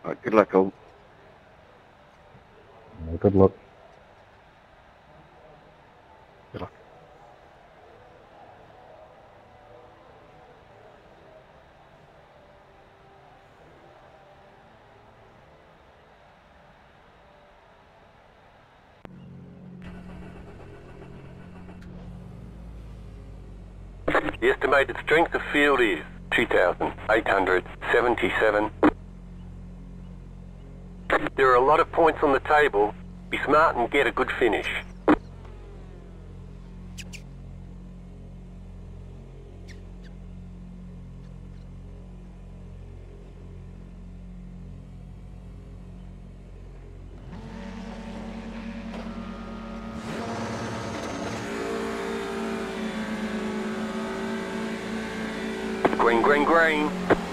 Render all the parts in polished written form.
Right, good luck, all. Good luck. Good luck. The estimated strength of field is 2,877. There are a lot of points on the table. Be smart and get a good finish. Green, green, green.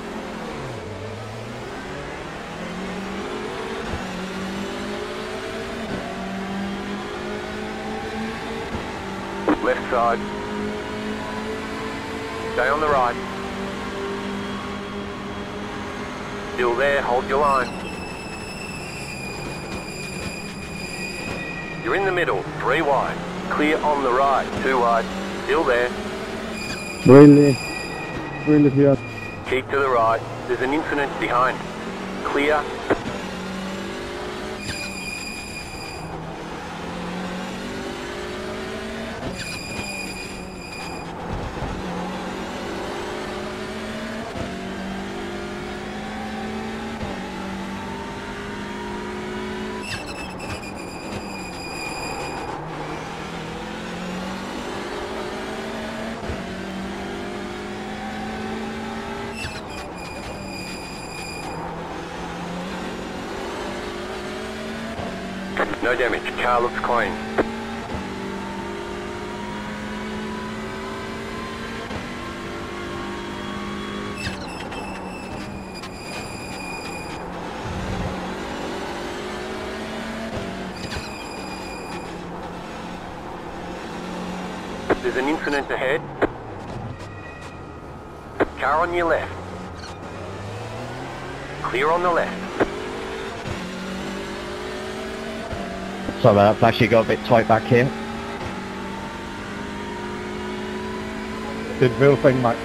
Left side. Stay on the right. Still there, hold your line. You're in the middle, 3 wide. Clear on the right, 2 wide. Still there. Really clear. Keep to the right. There's an incident behind. Clear. No damage, car looks clean. There's an incident ahead. Car on your left. Clear on the left. Sorry, I've actually got a bit tight back here. Did real thing, mate.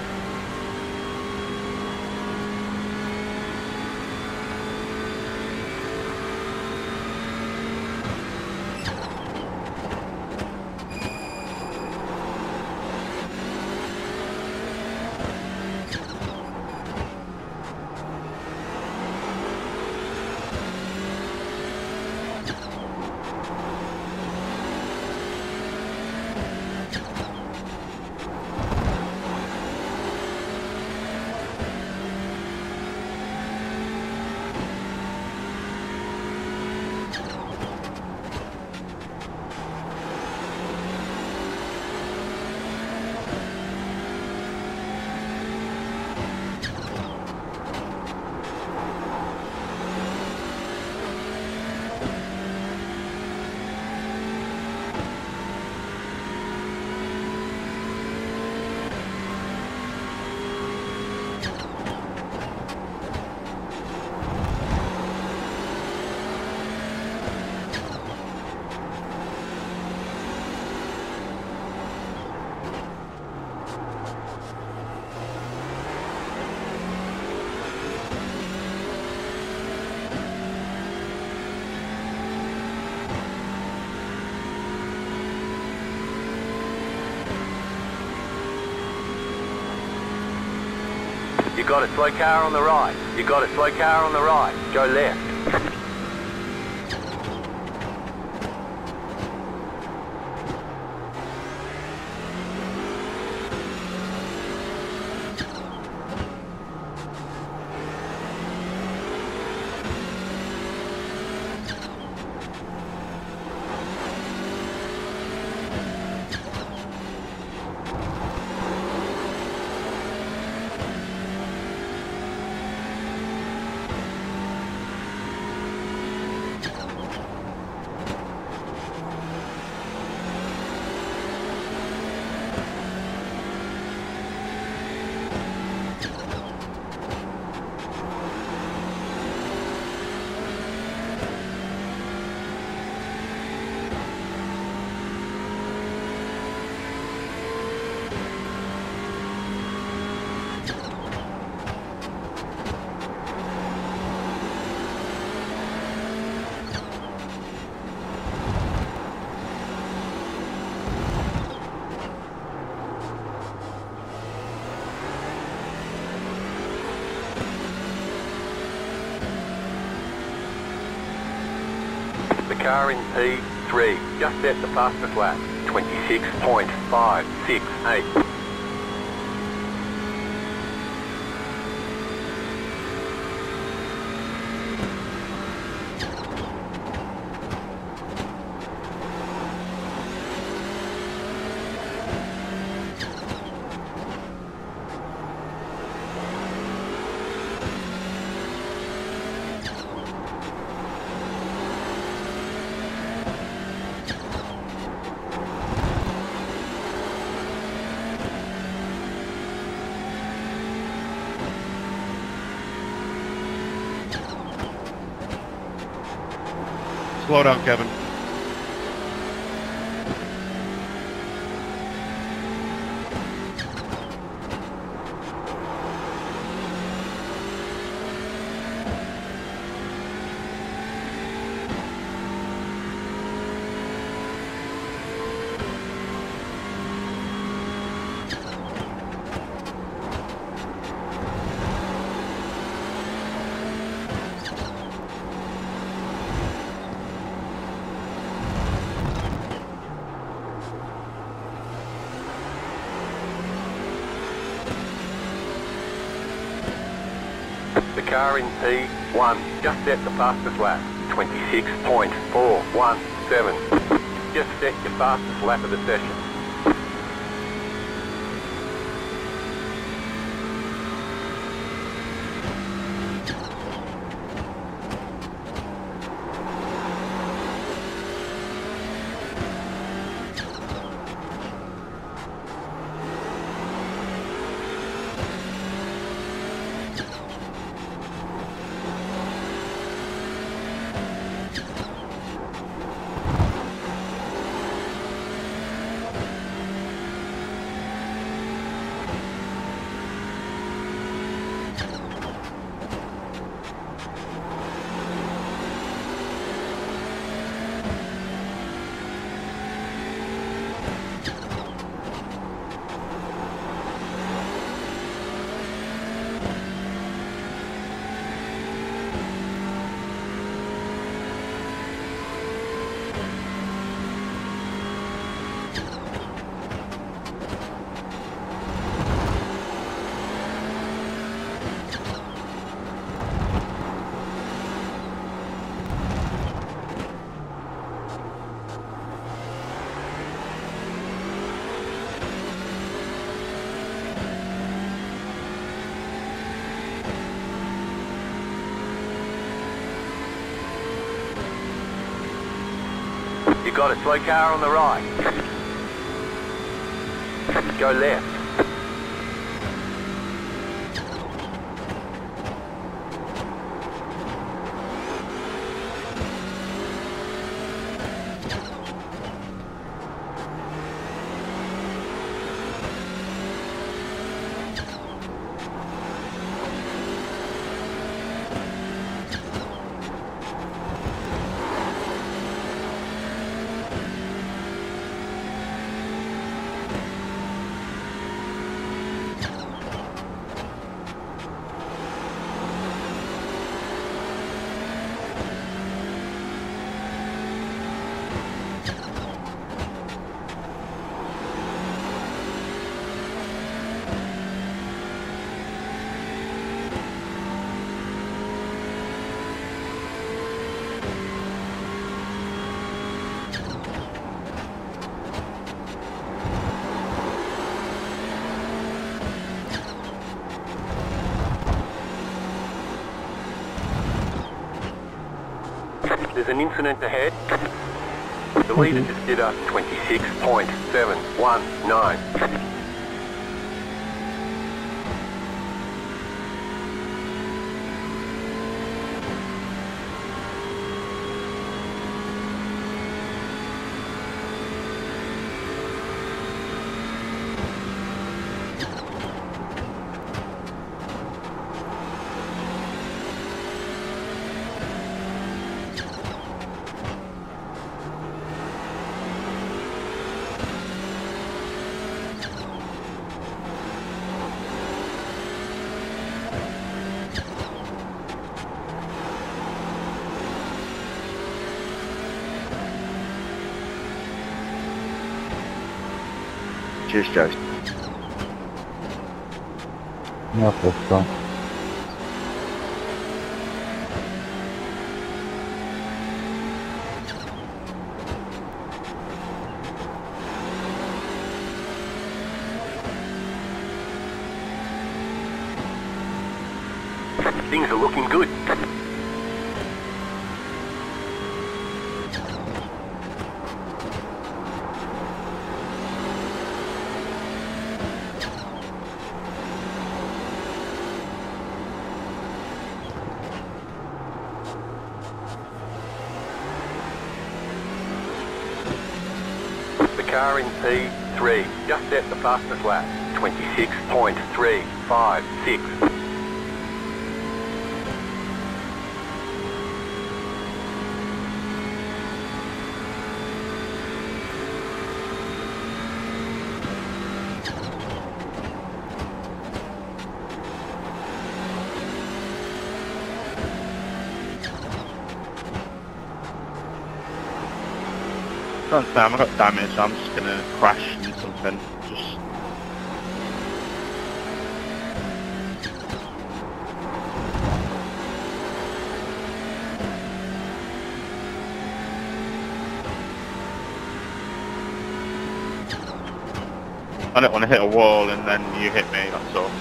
You got a slow car on the right. You got a slow car on the right. Go left. The car in P3 just set the fastest lap, 26.568. Slow down, Kevin. The car in P1 just set the fastest lap, 26.417. Just set your fastest lap of the session. You got a slow car on the right. Go left. There's an incident ahead. The leader just did a 26.719. Cheers, Joe. Yeah, first time. Things are looking good. The car in P3 just set the fastest lap. 26.356. Don't say I got damage, I'm just gonna crash into something. Just I don't want to hit a wall and then you hit me, that's all.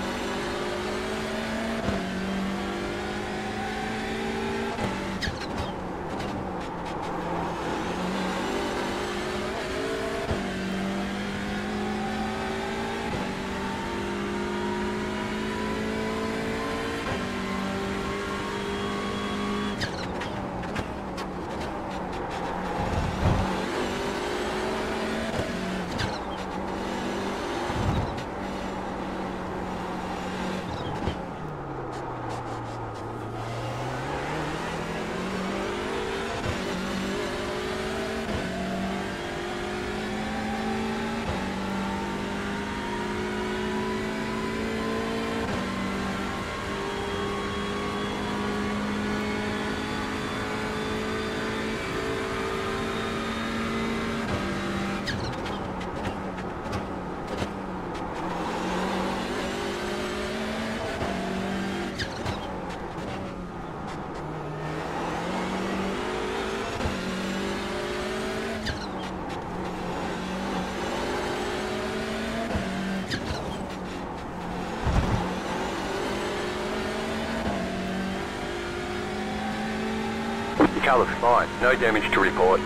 Car looks fine, no damage to report.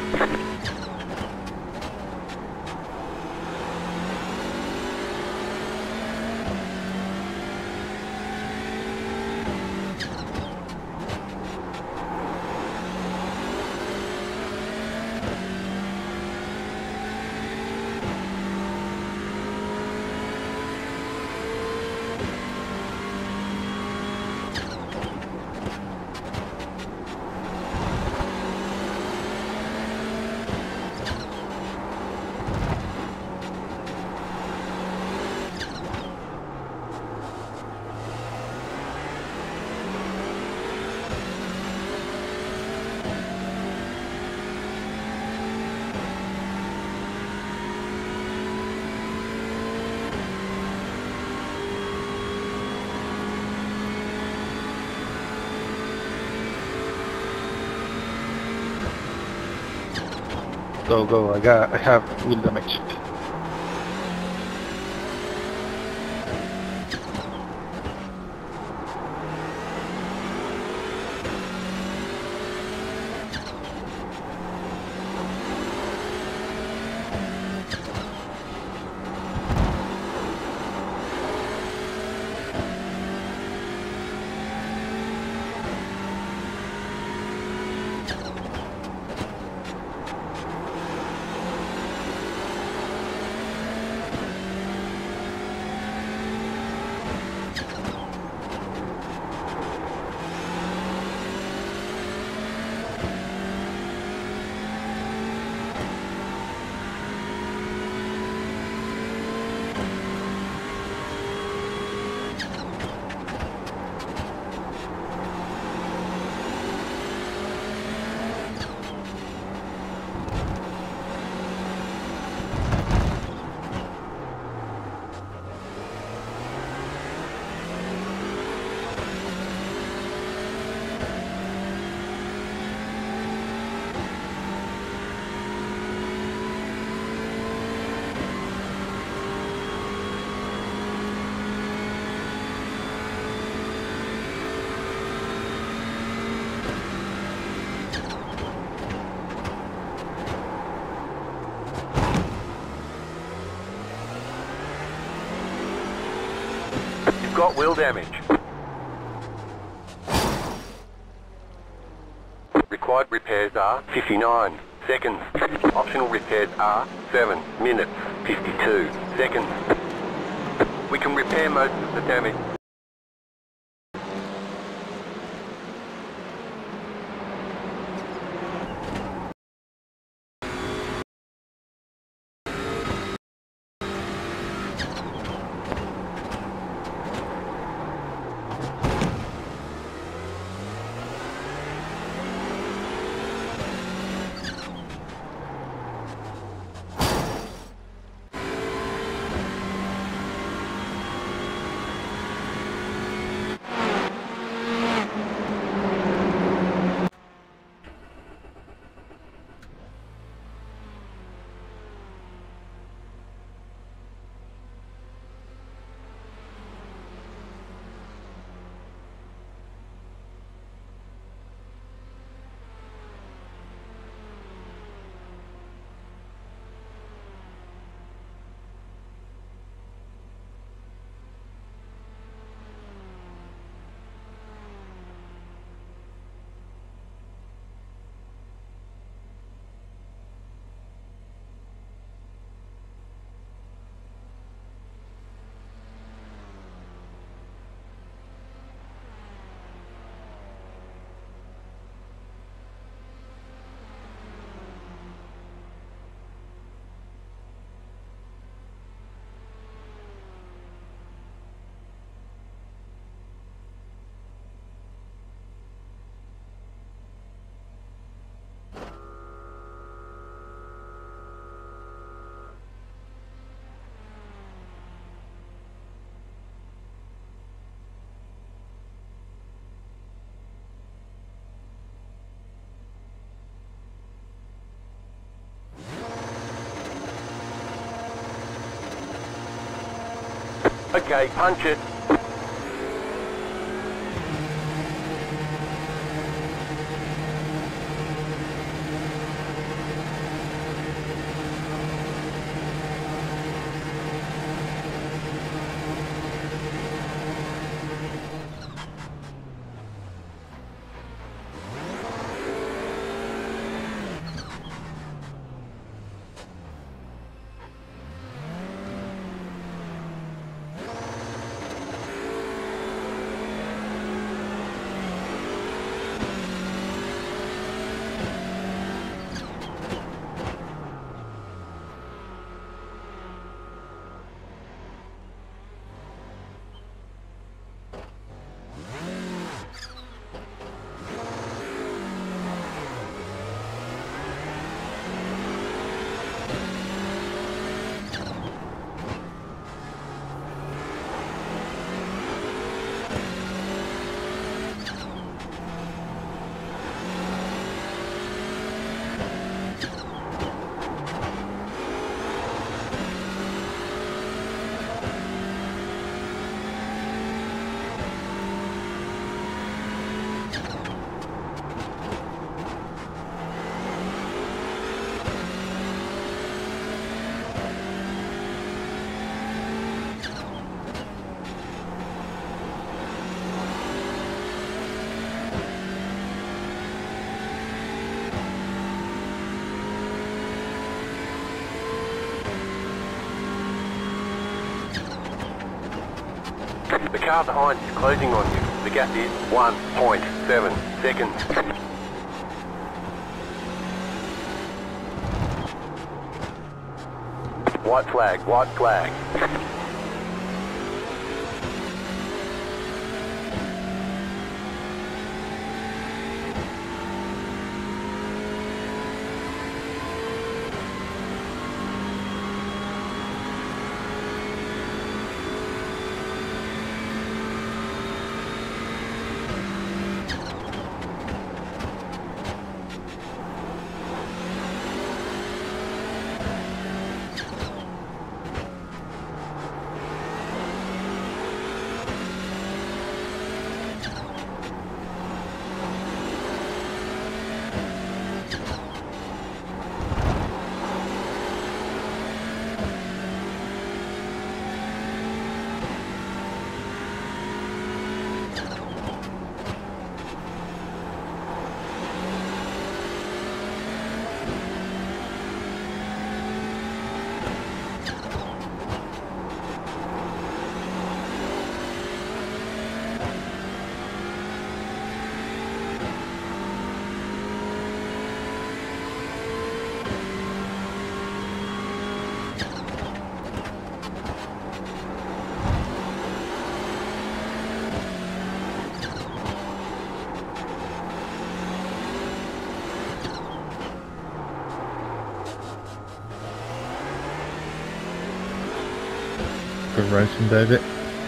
Go, I have wheel damage. got wheel damage. Required repairs are 59 seconds. Optional repairs are 7 minutes 52 seconds. We can repair most of the damage. Okay, punch it. The car behind is closing on you. The gap is 1.7 seconds. White flag, white flag. Good racing, David.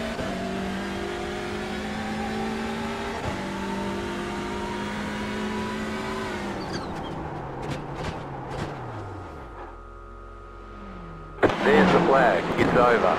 There's the flag. It's over.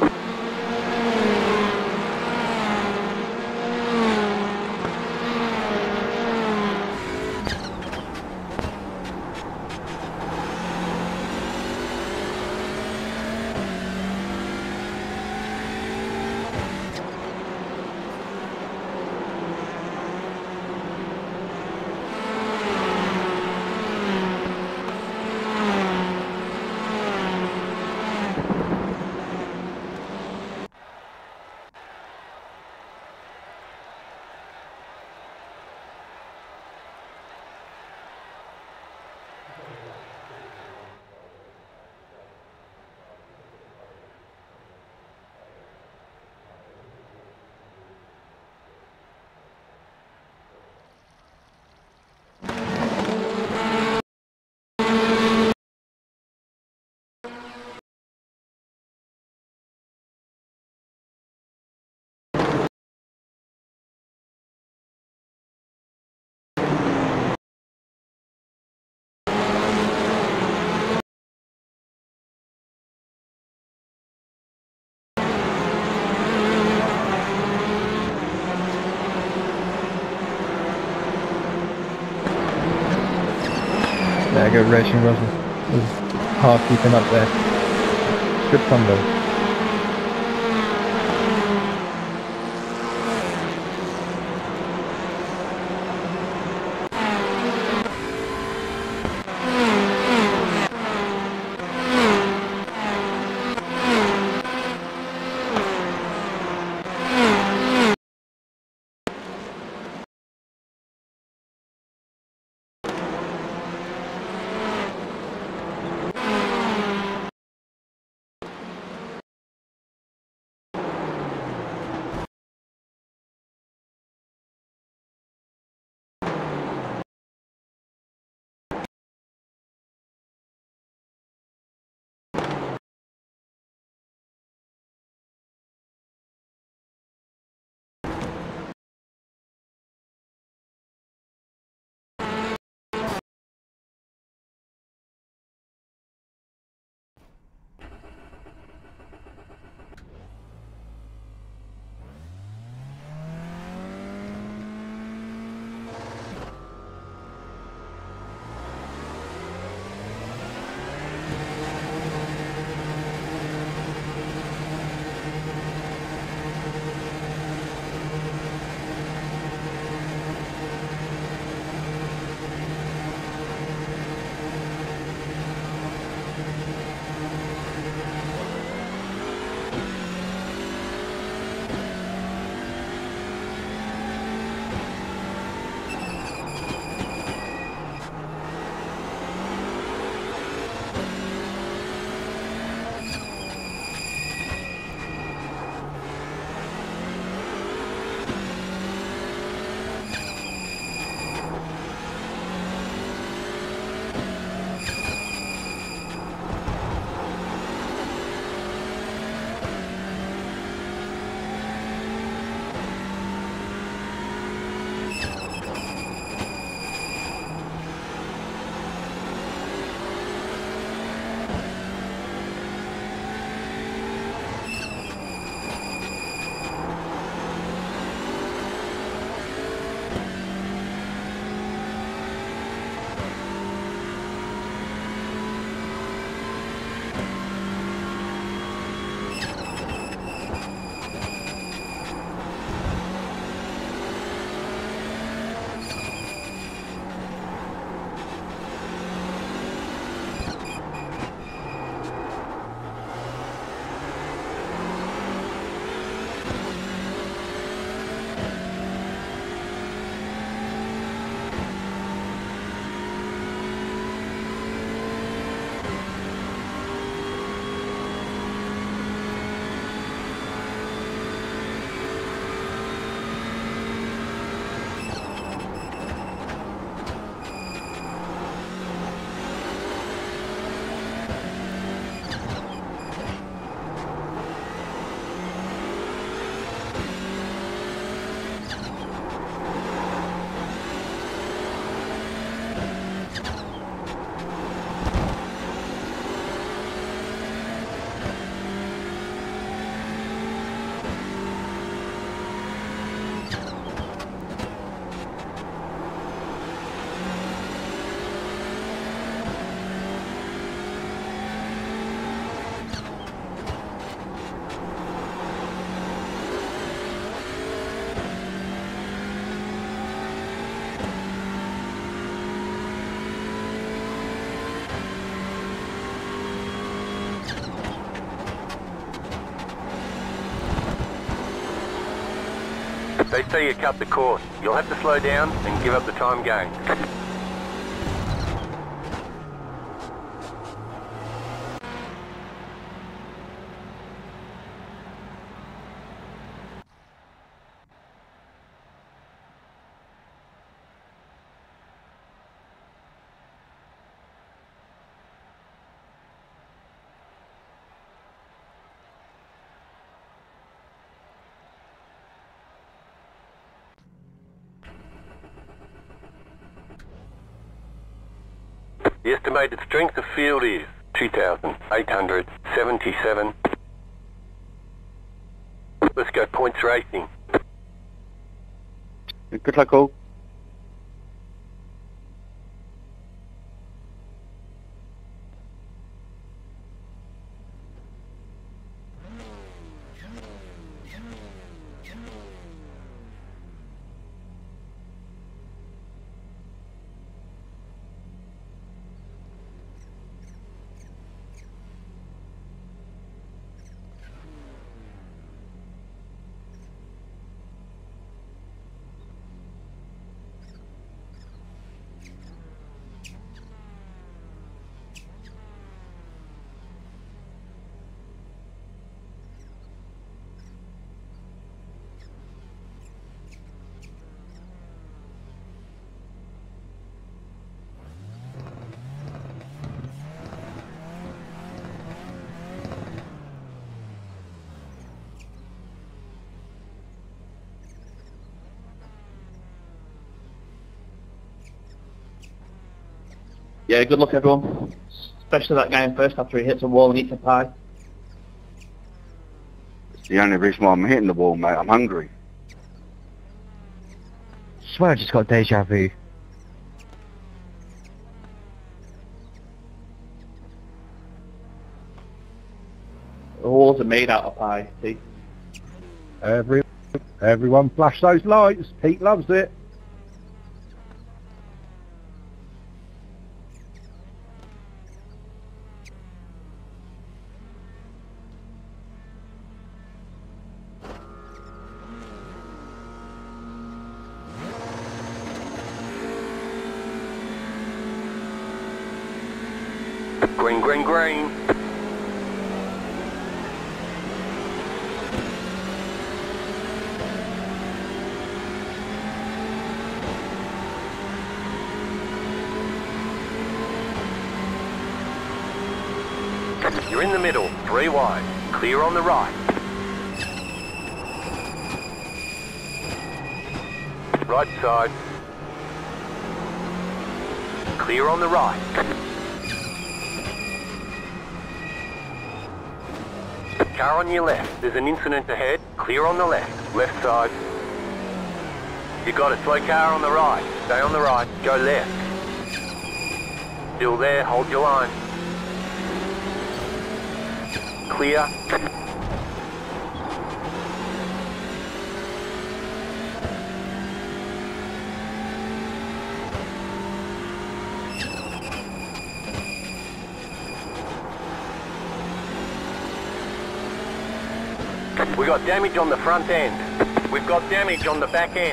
Yeah, good racing, Russell. It was hard keeping up there. Good fun though. They say you cut the course. You'll have to slow down and give up the time gained. The estimated strength of field is 2,877. Let's go points racing. Good luck all. Yeah, good luck everyone. Especially that guy in first after he hits a wall and eats a pie. It's the only reason why I'm hitting the wall, mate. I'm hungry. Swear I just got deja vu. The walls are made out of pie, see? Everyone flash those lights. Pete loves it. Green, green, green. You're in the middle, 3 wide. Clear on the right. Right side. Clear on the right. Car on your left. There's an incident ahead. Clear on the left. Left side. You got a slow car on the right. Stay on the right. Go left. Still there. Hold your line. Clear. We got damage on the front end. We've got damage on the back end.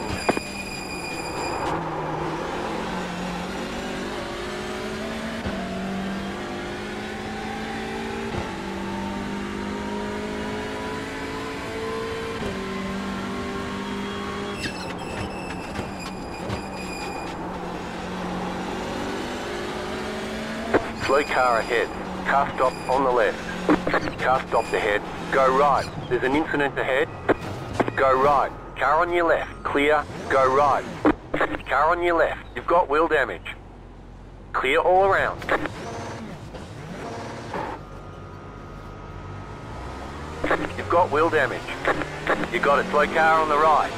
Slow car ahead. Car stop on the left. Car stopped ahead. Go right. There's an incident ahead. Go right. Car on your left. Clear. Go right. Car on your left. You've got wheel damage. Clear all around. You've got wheel damage. You've got a slow car on the right.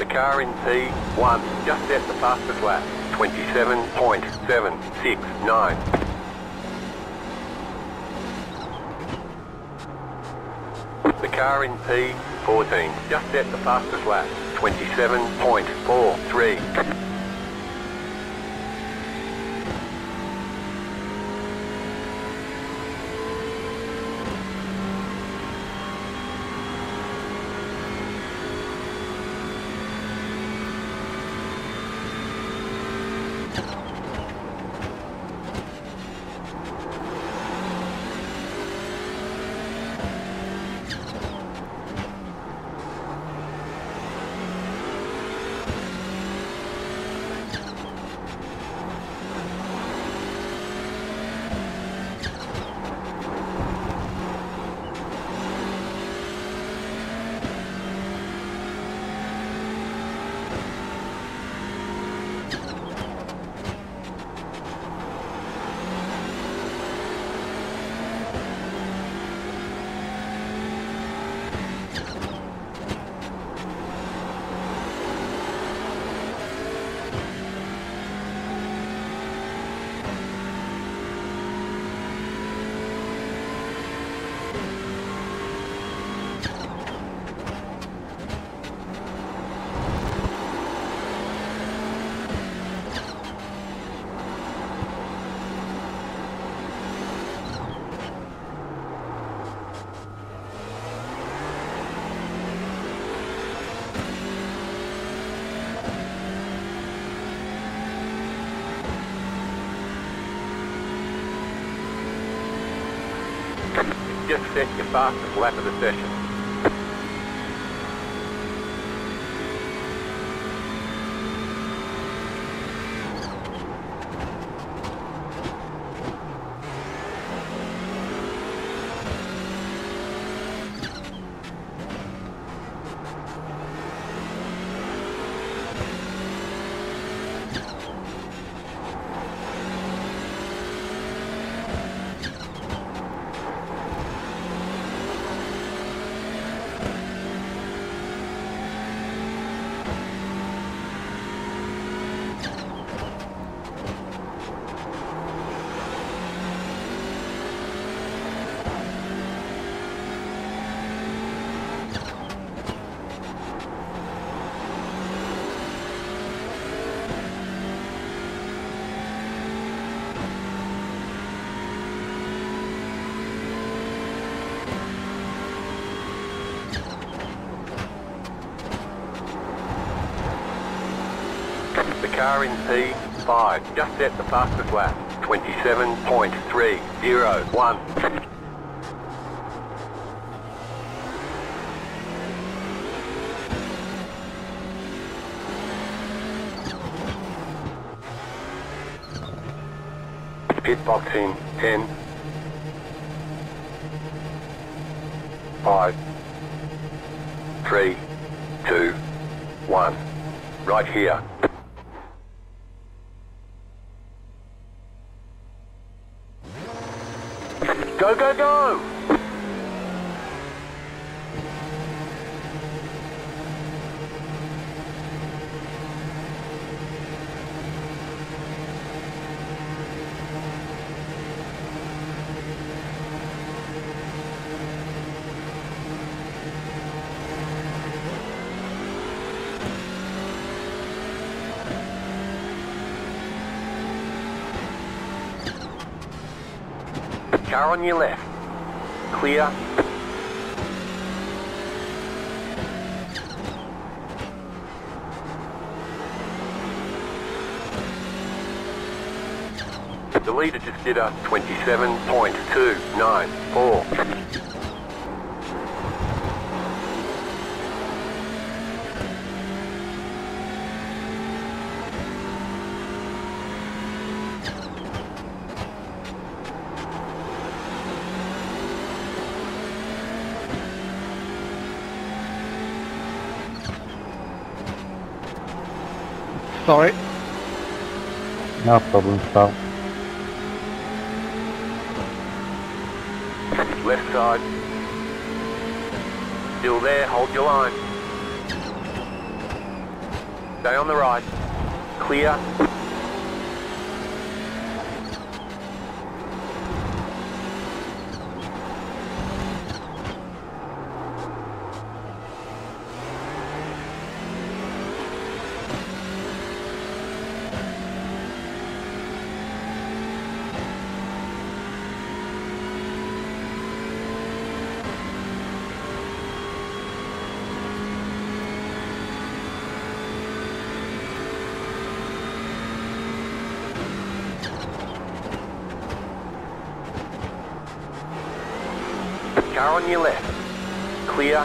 car in P1 just set the fastest lap, 27.769. The car in P14 just set the fastest lap, 27.43. Just set your fastest lap of the session. The car in P5 just set the fastest lap, 27.301. Pit box in 10, 5, 3, 2, 1. Right here. Go, go, go! Car on your left. Clear. The leader just did a 27.294. Sorry. No problem, pal. Left side. Still there, hold your line. Stay on the right. Clear. Car on your left. Clear.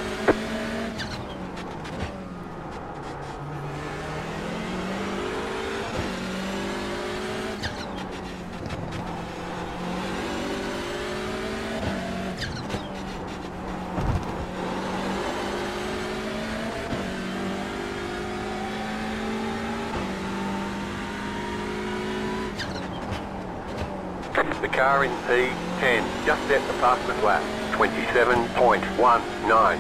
The car in P10 just set the fastest lap. 27.19.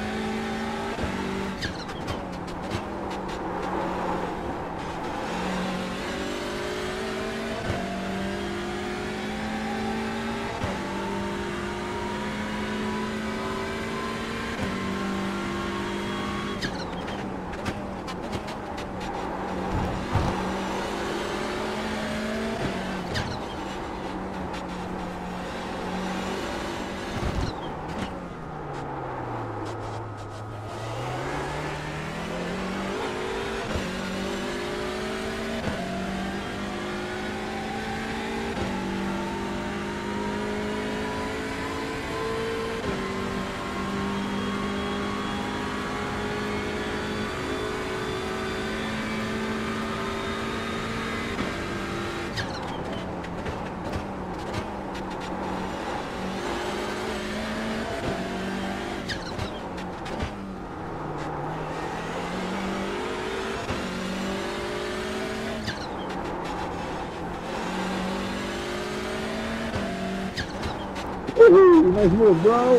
Woohoo! Nice move, bro.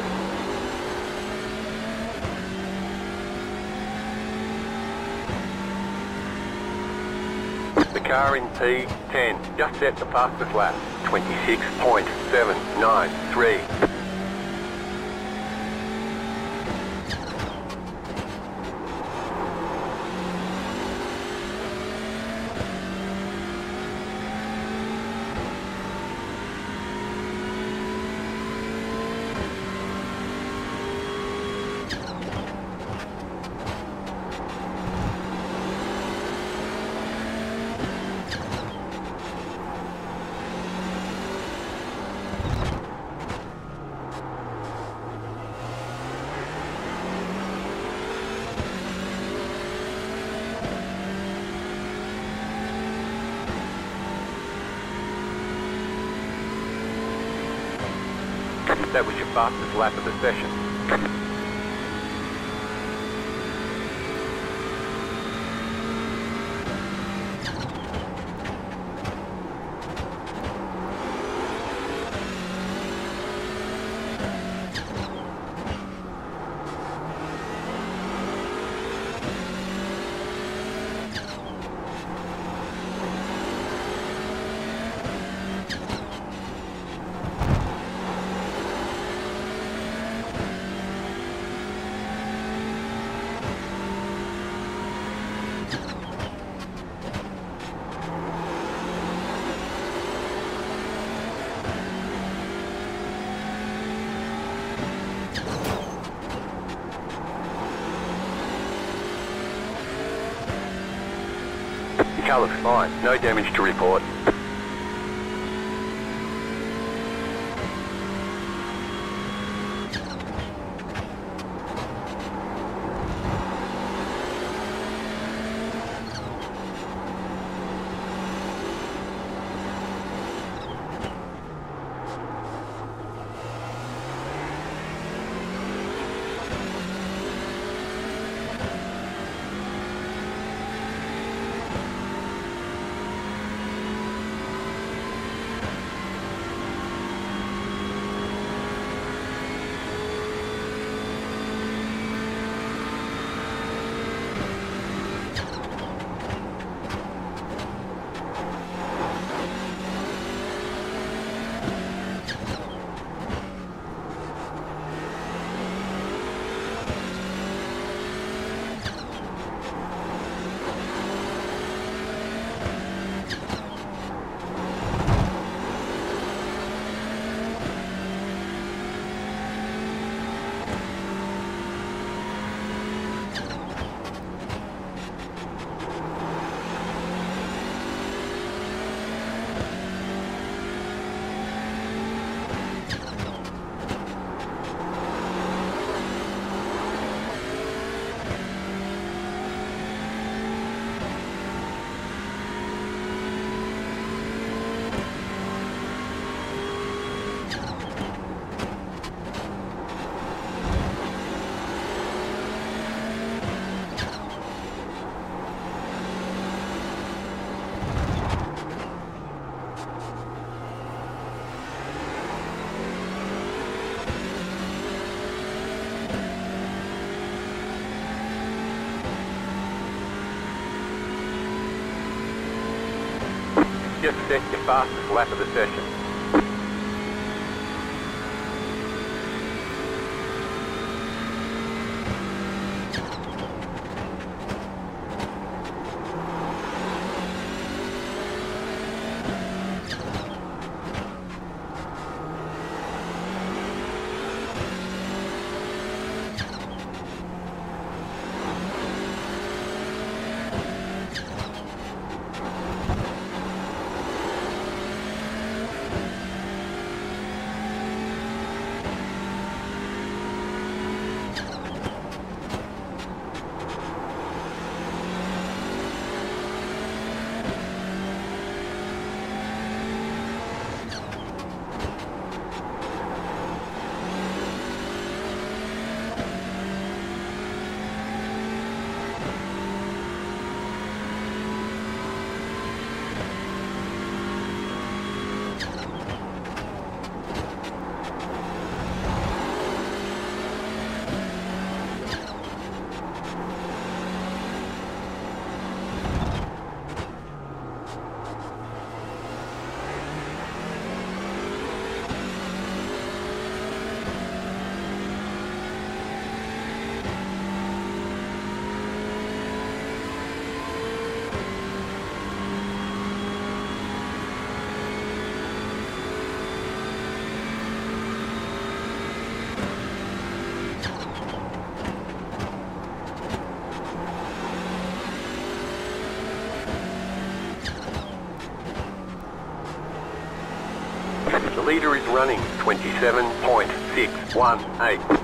The car in P10 just set the fastest lap. 26.793. That was your fastest lap of the session. The car looks fine, no damage to report. Just set your fastest lap of the session. The leader is running 27.618.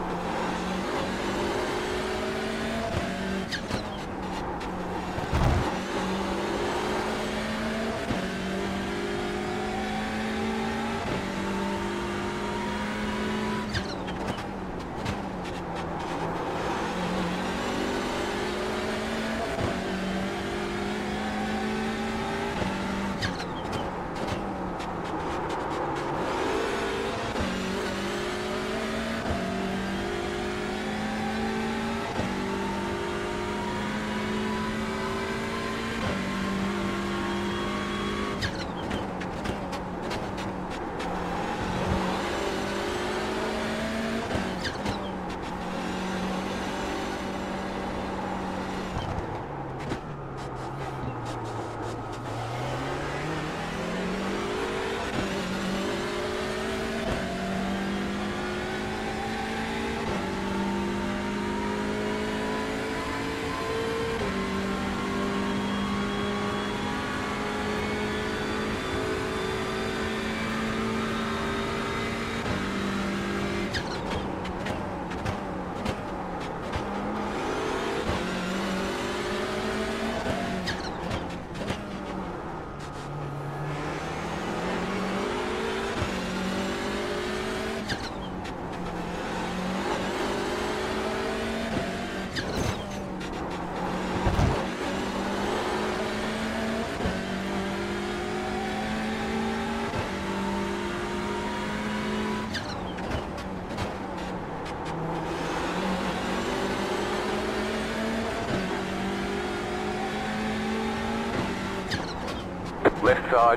Left side.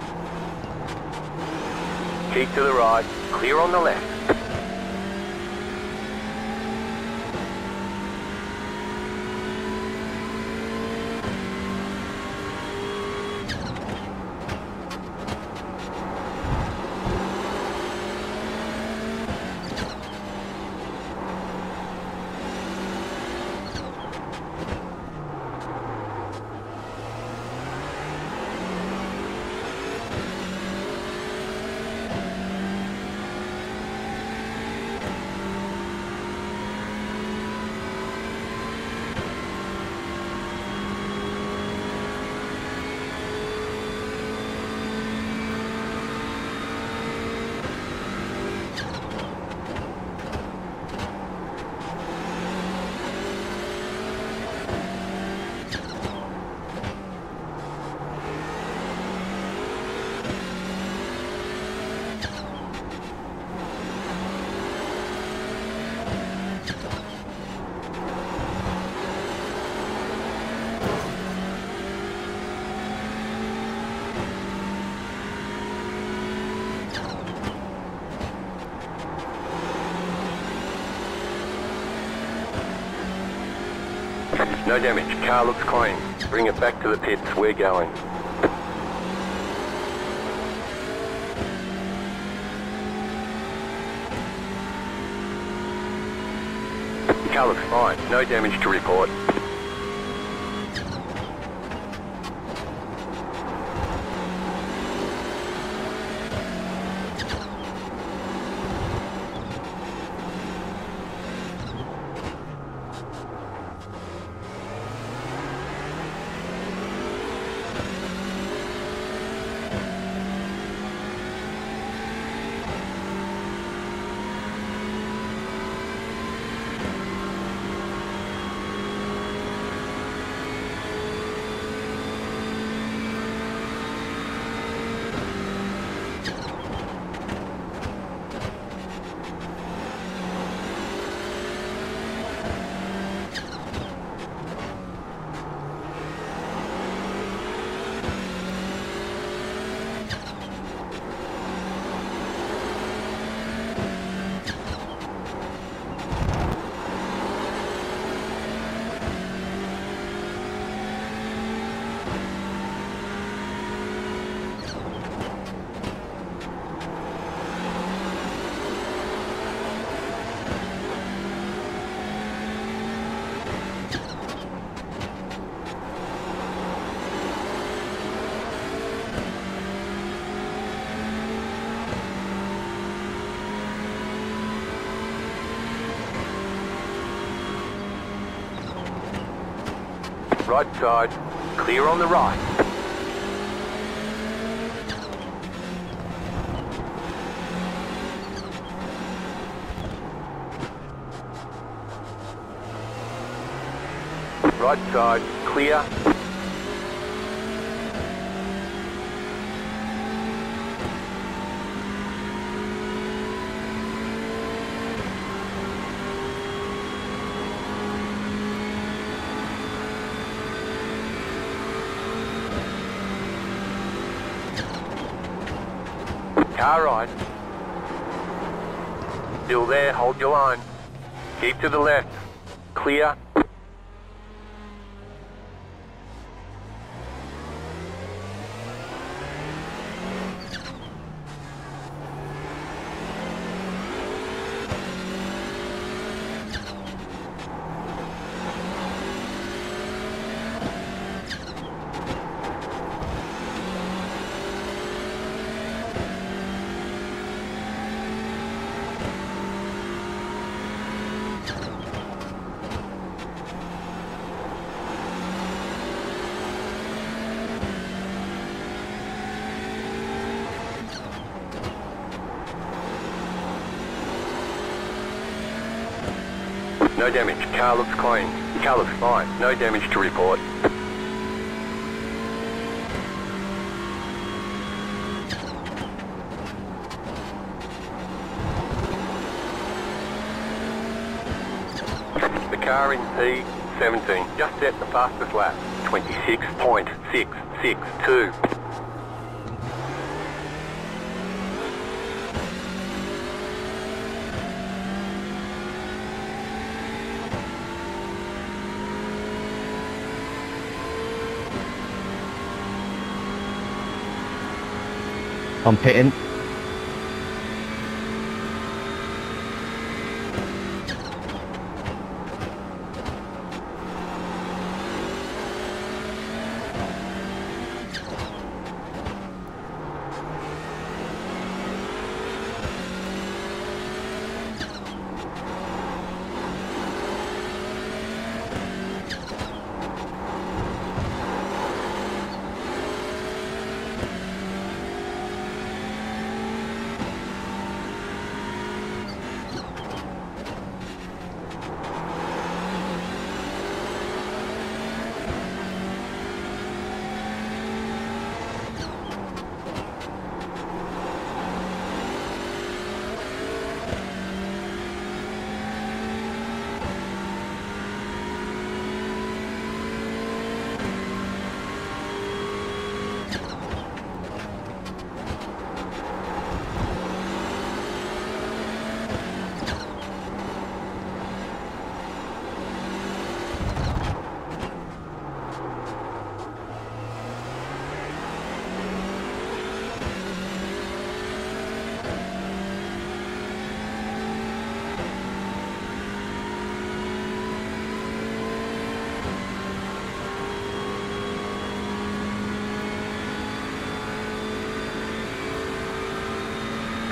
Keep to the right. Clear on the left. No damage. Car looks clean. Bring it back to the pits. We're going. Car looks fine. No damage to report. Right side, clear on the right. Right side, clear. Car right. Still there, hold your line. Keep to the left. Clear. No damage. Car looks clean. Car looks fine. No damage to report. The car in P17 just set the fastest lap. 26.662. I'm pitting.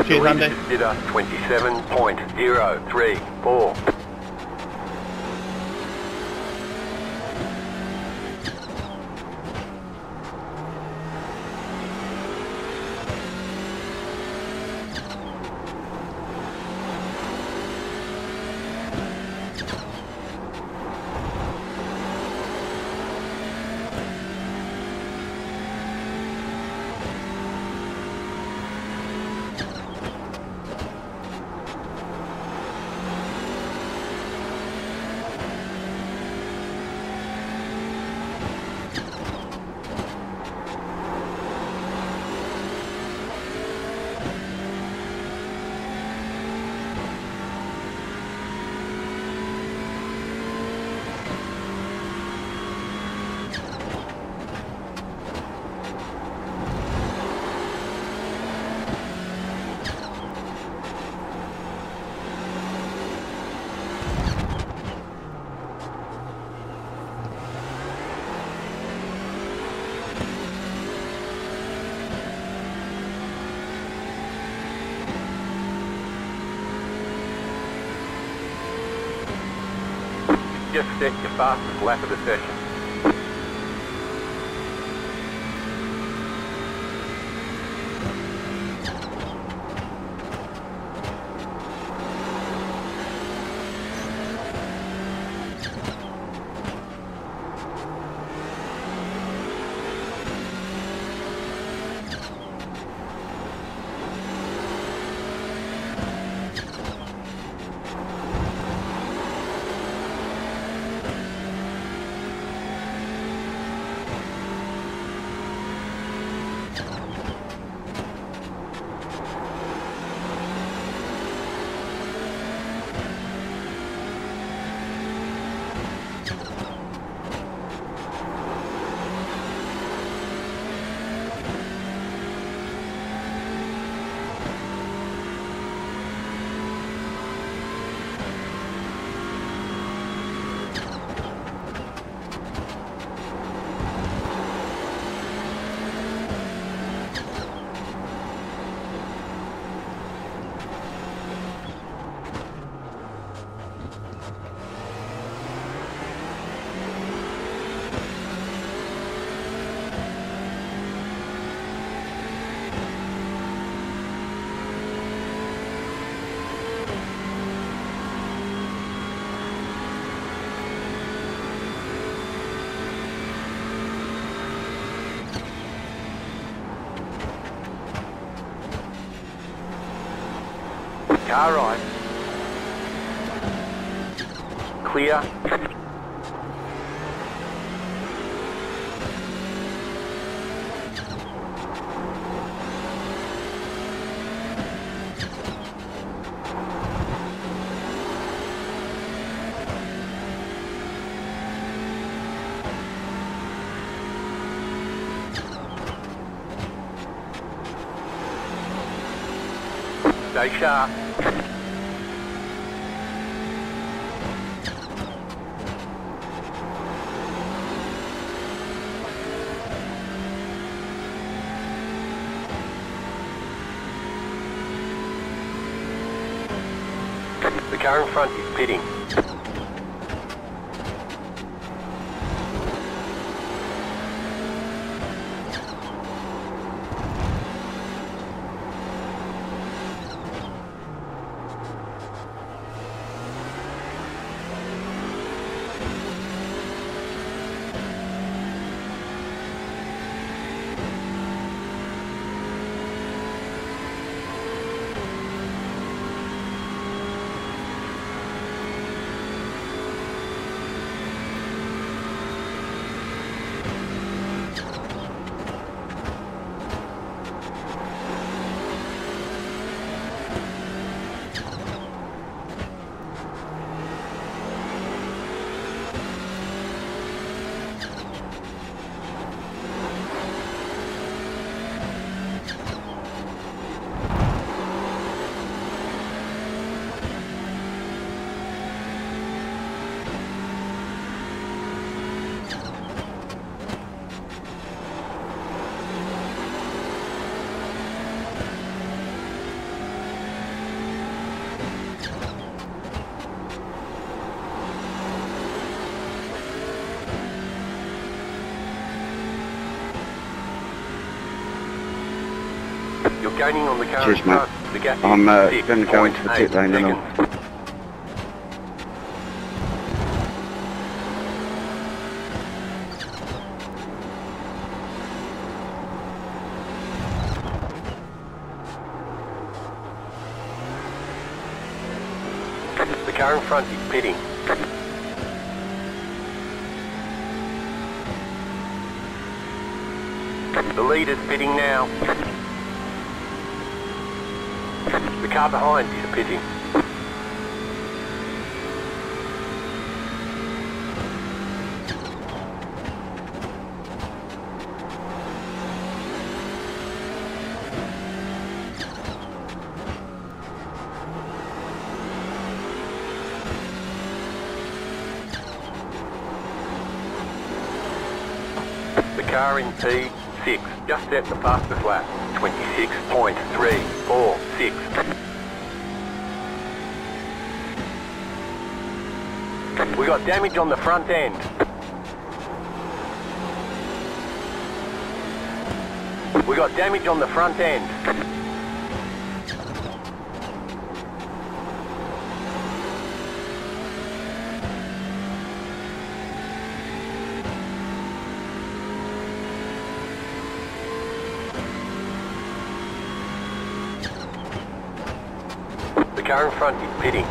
Cheers, Andy. Consider 27.034. Just set your fastest lap of the session. Car right. Clear. Stay sharp. The car in front is pitting. You're gaining on the current Cheers, mate. front. The gap is I'm gonna 6.8 go into the pit lane now. seconds. The car in front is pitting. The leader's pitting now. The car behind is pitting. The car in P6 just set the fastest lap. 26.346. We got damage on the front end. We got damage on the front end. The car in front is pitting.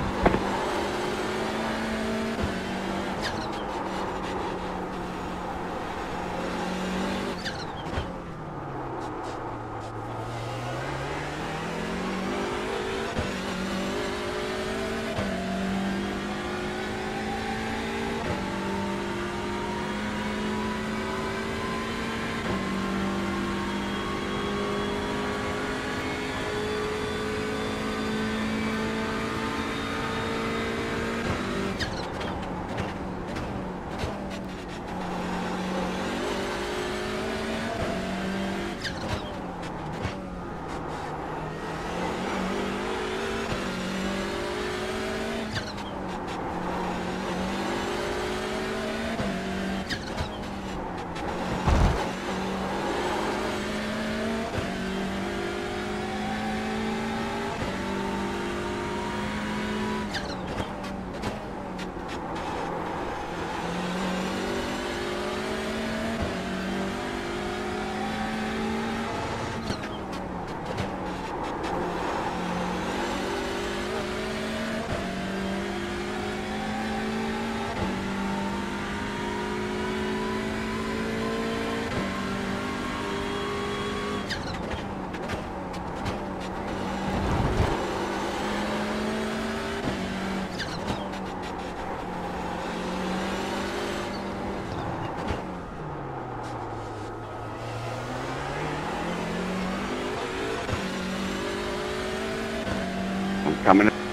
Coming in.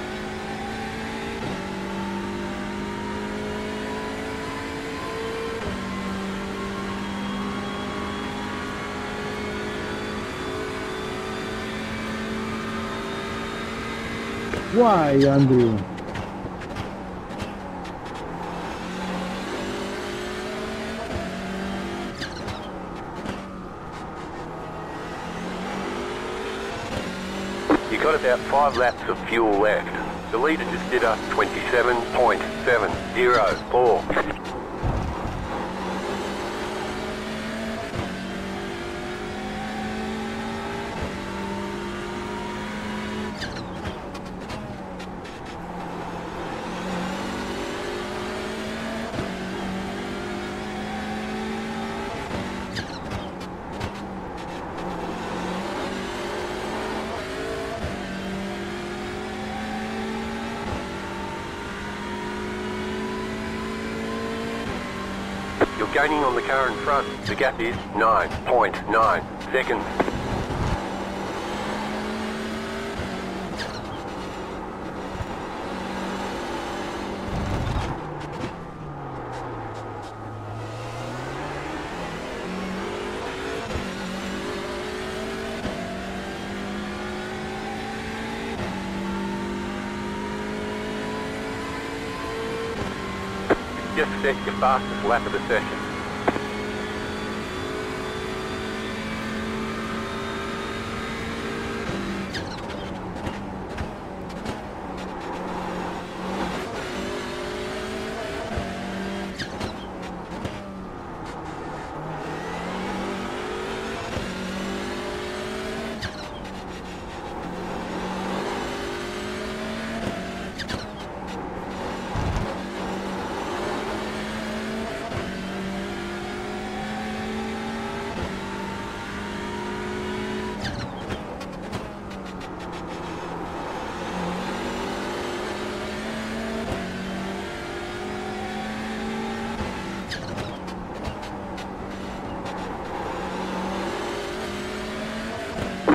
Why, Andrew? You got about 5 laps of fuel left. The leader just did a 27.704. You're gaining on the car in front. The gap is 9.9 seconds. Just set your fastest lap of the session.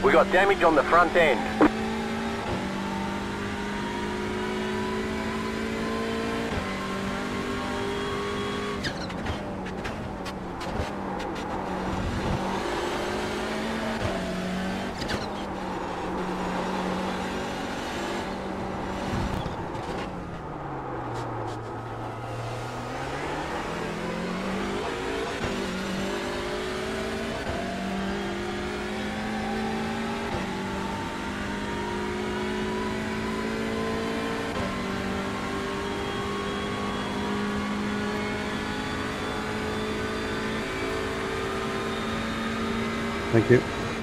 We got damage on the front end. Thank you.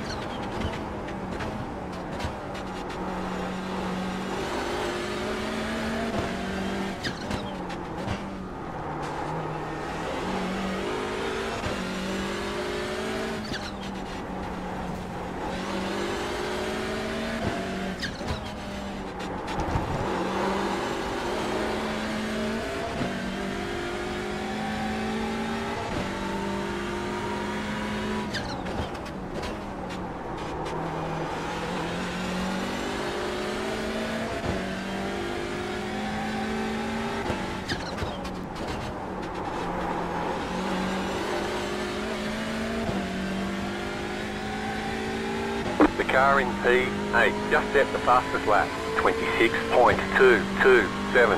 The car in P8 just set the fastest lap, 26.227.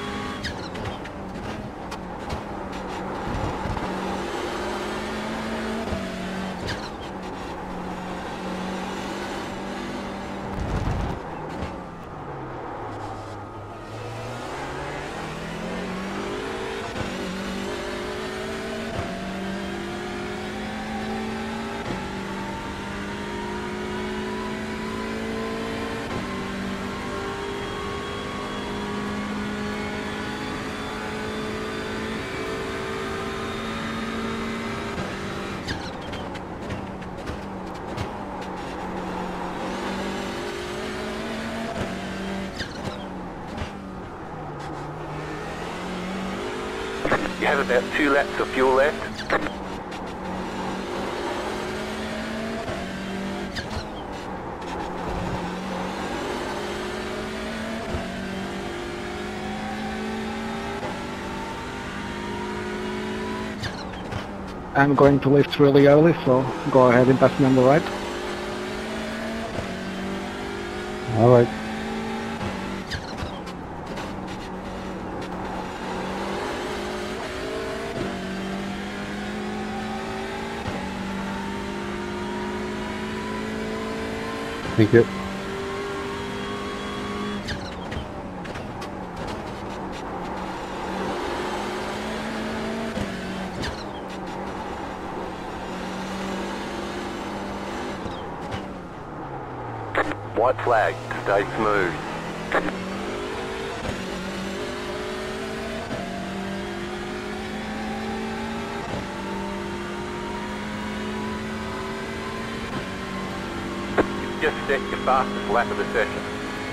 You have about 2 laps of fuel left. I'm going to lift really early, so go ahead and pass me on the right. All right. Thank you. White flag, stay smooth. Just set your fastest lap of the session.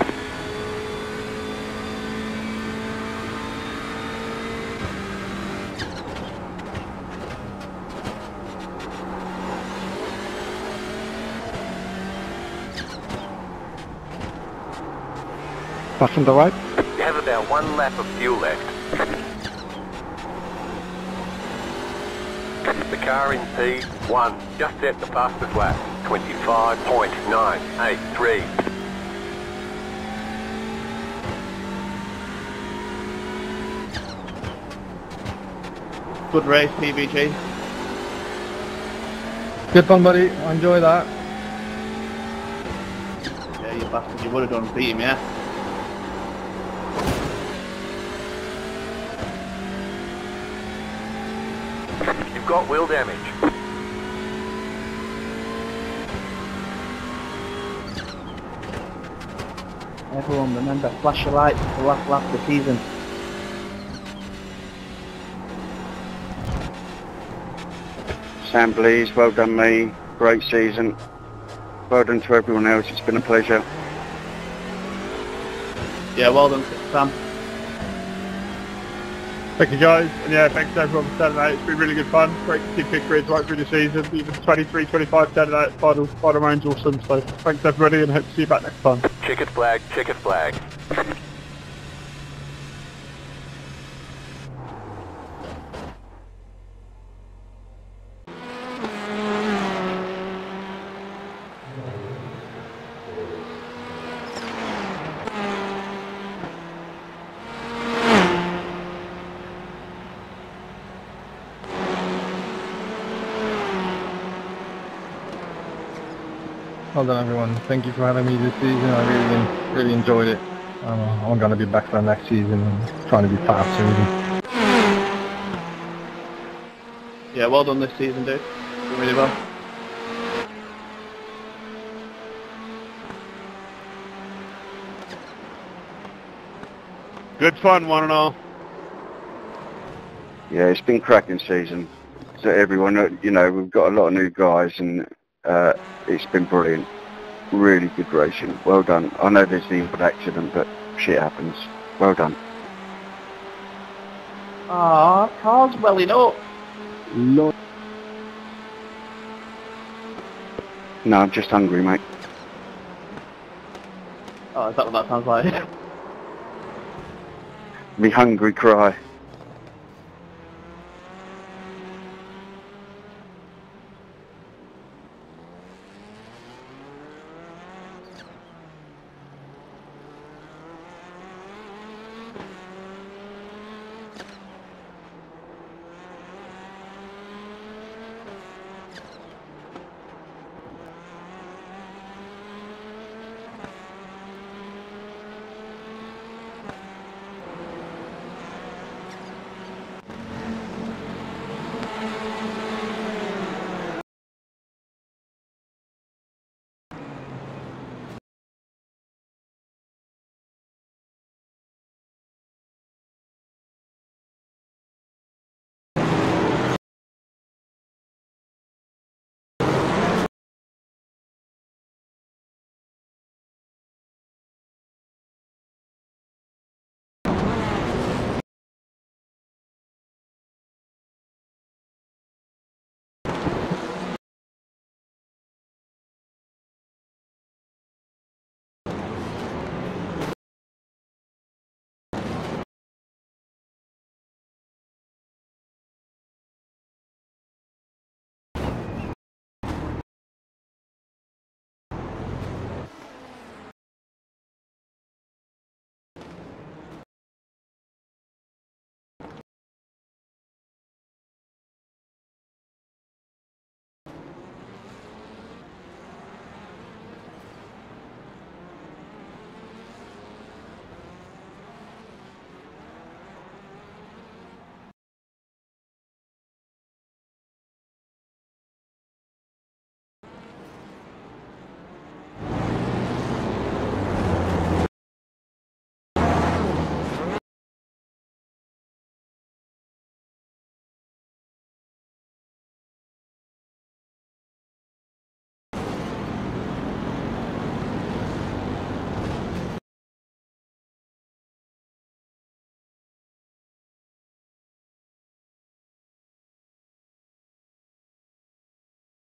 Pass on the right. You have about 1 lap of fuel left. The car in P1 just set the fastest lap, 25.983. Good race, PBG. Good one, buddy. I enjoy that. Yeah, you bastard, you would have done beat him, yeah? You've got wheel damage. Everyone remember, flash your lights, it's the last lap of the season. Sam, please, well done mate, great season. Well done to everyone else, it's been a pleasure. Yeah, well done, Sam. Thank you guys, and yeah, thanks to everyone for turning out. It's been really good fun. Great to see pit grids right through the season. Even 23, 25 turning out, final range awesome. So thanks everybody, and hope to see you back next time. Checkered flag, checkered flag. Well done, everyone. Thank you for having me this season. I really enjoyed it. I'm going to be back for the next season and trying to be faster even. Yeah, well done this season, dude. Doing really well. Good fun, one and all. Yeah, it's been cracking season. So everyone, you know, we've got a lot of new guys and it's been brilliant. Really good racing. Well done. I know there's the odd accident, but shit happens. Well done. Ah, car's welling up. No. No, I'm just hungry, mate. Oh, is that what that sounds like? Me hungry cry.